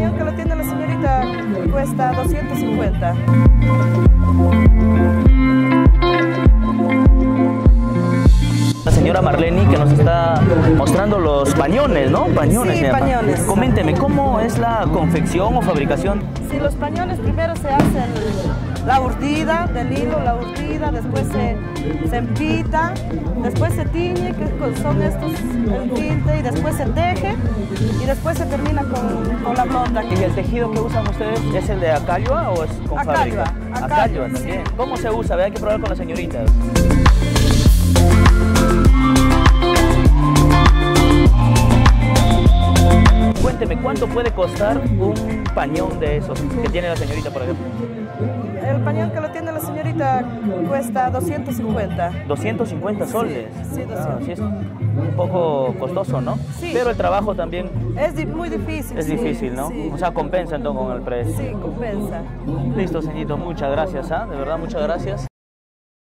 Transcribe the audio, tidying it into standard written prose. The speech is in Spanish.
pañón que lo tiene la señorita cuesta 250. La señora Marleni que nos está mostrando los pañones, ¿no? Pañones, Sí, pañones. Coménteme, ¿cómo es la confección o fabricación? Sí, los pañones primero se hacen la urdida del hilo, después se empita, después se tiñe, que son estos el tinte, y después se teje y después se termina con la blonda. ¿Y el tejido que usan ustedes es el de acalua o es con Acalua, fábrica? acalua, También. sí. ¿Cómo se usa? Hay que probar con la señorita. Cuénteme, ¿cuánto puede costar un pañón de esos que tiene la señorita, por ejemplo? El pañón que lo tiene la señorita cuesta 250. 250 soles. Sí, 200. Sí, es un poco costoso, ¿no? Sí. Pero el trabajo también Es muy difícil. es sí, difícil, ¿no? Sí. O sea, compensa entonces con el precio. Sí, compensa. Listo, señorito, muchas gracias, ¿ah? De verdad, muchas gracias.